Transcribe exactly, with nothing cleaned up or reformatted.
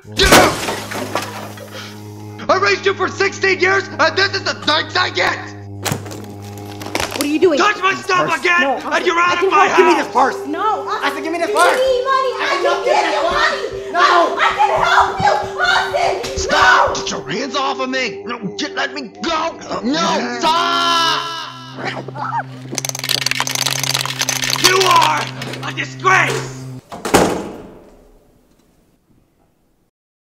Get out! I raised you for sixteen years, and this is the thanks I get! What are you doing? Touch my stuff Purse. again, No, and you're out I of my house! Give me this purse! No! I said give me this Give purse! me money! I, I can don't give give you it. money! No. I, I can help you! Austin! Stop! Get your hands off of me! No, just let me go! No! Stop! You are a disgrace!